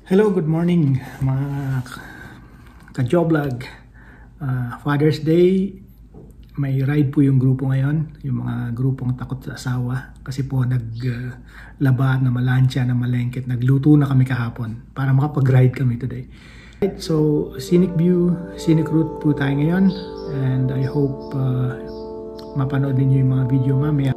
Hello, good morning mga ka-joblog. Father's Day, may ride po yung grupo ngayon, yung mga grupong takot sa asawa. Kasi po naglaba na malansya na malengket, nagluto na kami kahapon para makapag-ride kami today. So, scenic view, scenic route po tayo ngayon. And I hope mapanood ninyo yung mga video mamaya.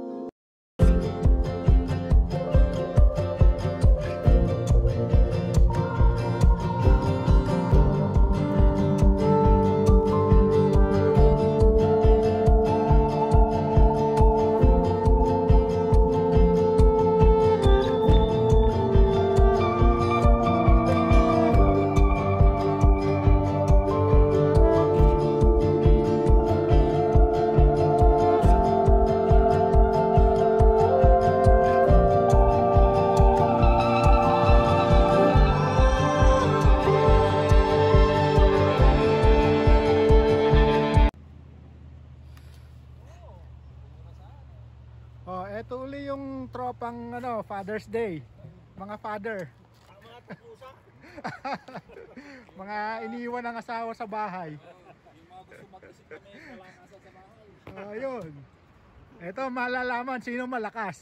Ito uli yung tropang Father's Day. Mga father. Mga Takusa. Mga iniwan ng asawa sa bahay. Yung mga gusto mag-isip kami, kalakasan sa bahay. Ayun. Ito malalaman sino malakas.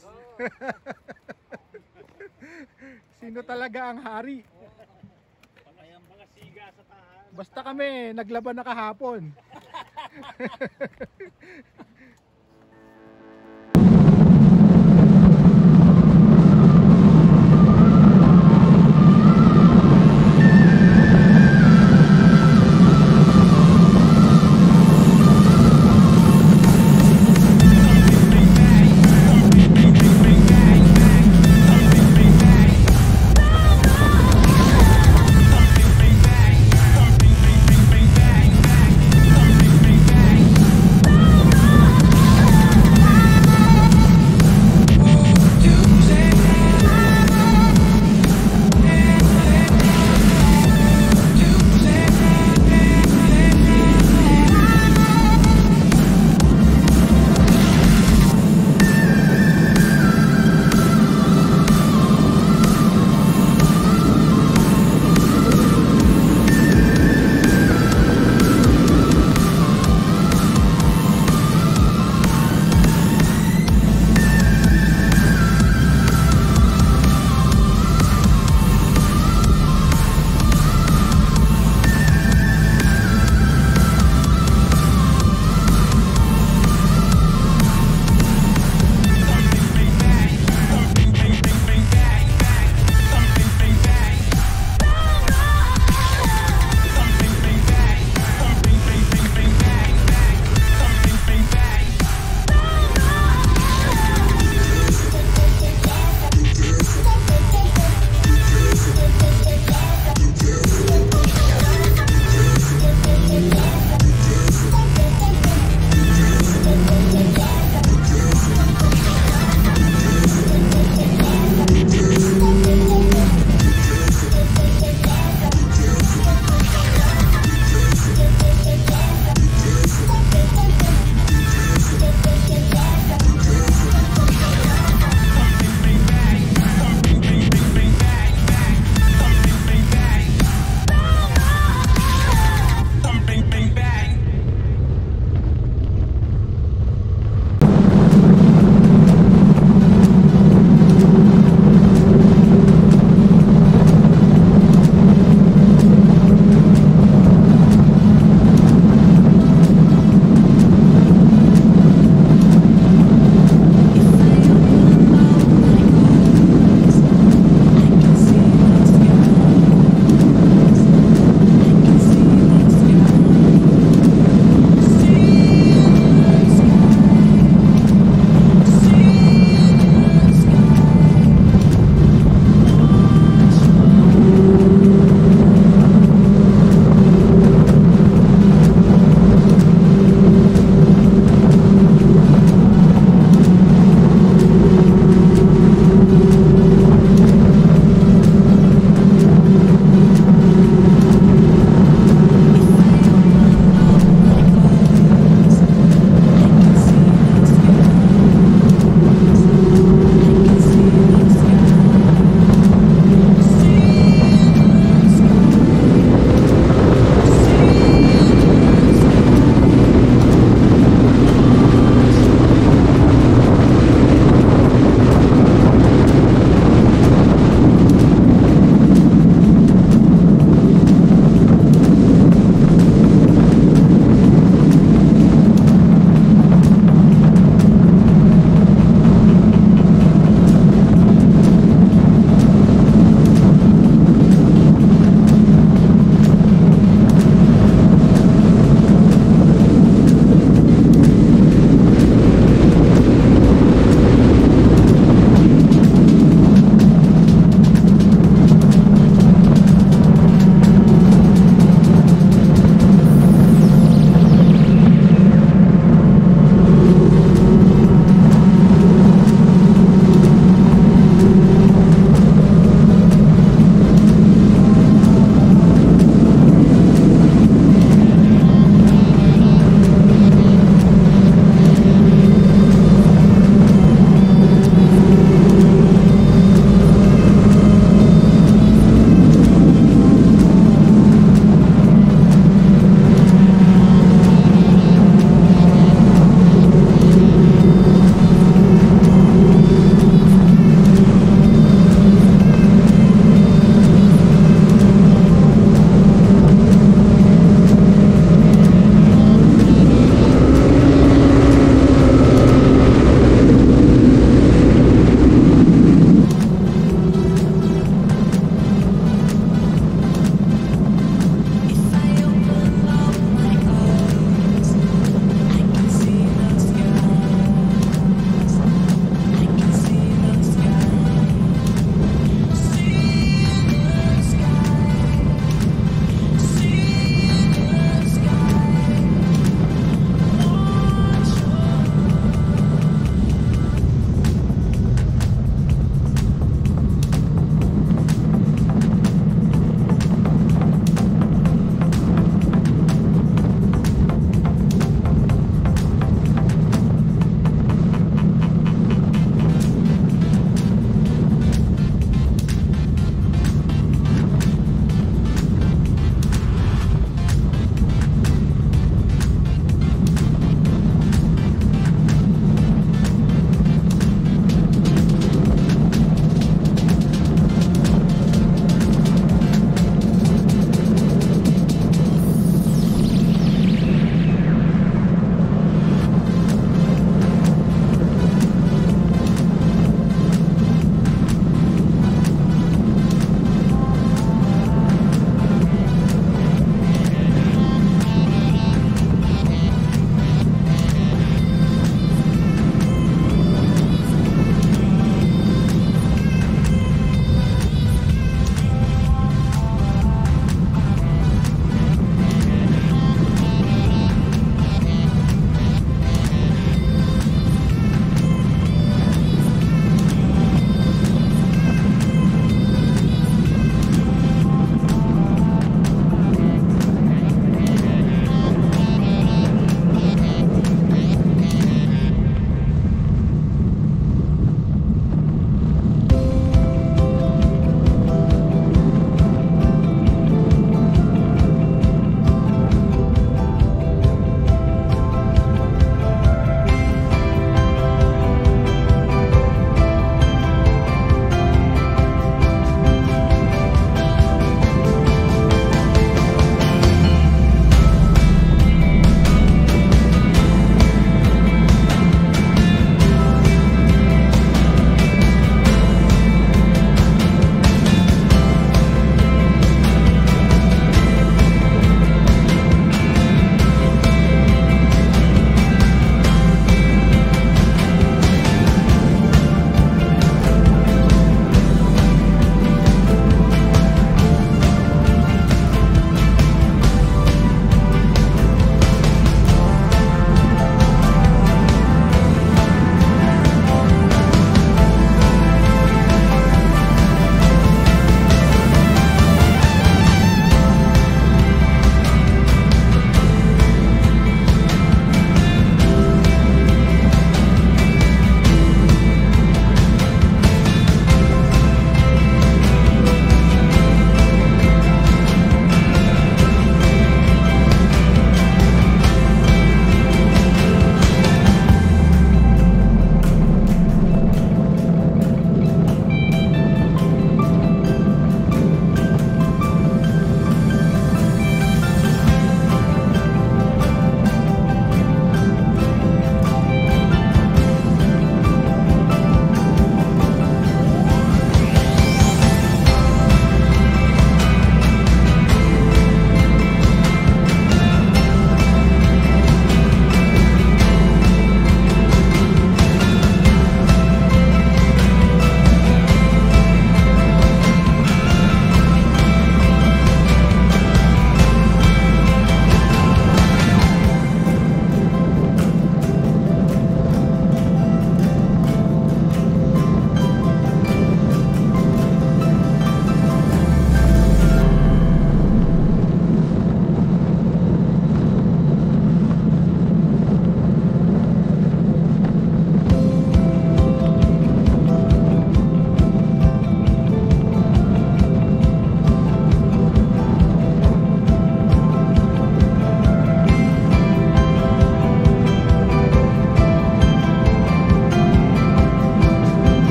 Sino talaga ang hari. Patayang mga siga sa tahan. Basta kami naglaban na kahapon.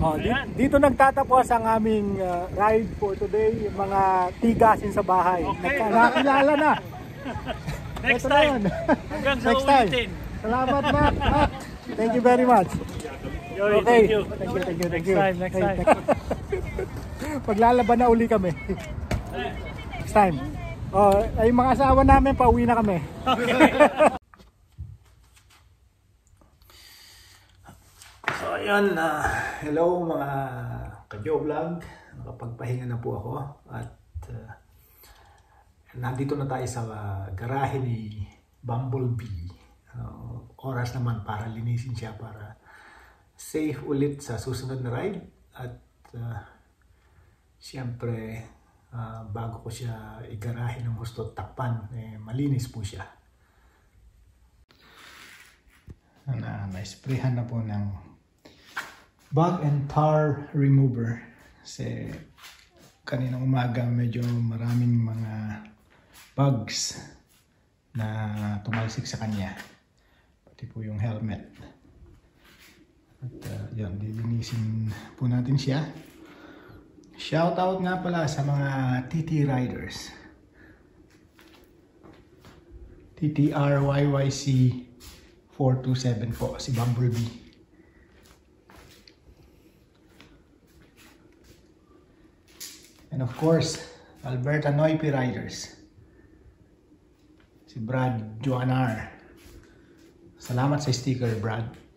Oh, dito nagtatapos ang aming ride for today. Yung mga tigasin sa bahay. Okay. Nakakilala na. Next Ito time. na yun. Hanggang sa Next time. ulitin. Salamat, Matt. Thank you very much. Yoy, Okay. thank you. Thank you. Next time. Paglalaban na uli kami. Next time. Oh, ay mga asawa namin, pauwi na kami. So ayun, hello mga ka-Joe Vlog. Nakapagpahinga na po ako at nandito na tayo sa garahe ni Bumblebee. Oras naman para linisin siya para safe ulit sa susunod na ride at siyempre bago ko siya igarahe ng gusto takpan, malinis po siya. Na-sprayhan na po ng bug and tar remover kasi kaninang umaga medyo maraming mga bugs na tumalsik sa kanya, pati po yung helmet. At yun, lilinisin po natin siya. Shoutout nga pala sa mga TT riders. TTRYYC 427 po, si Bumblebee. And of course, Alberta National Park riders. Si Brad Joanar. Salamat sa sticker, Brad.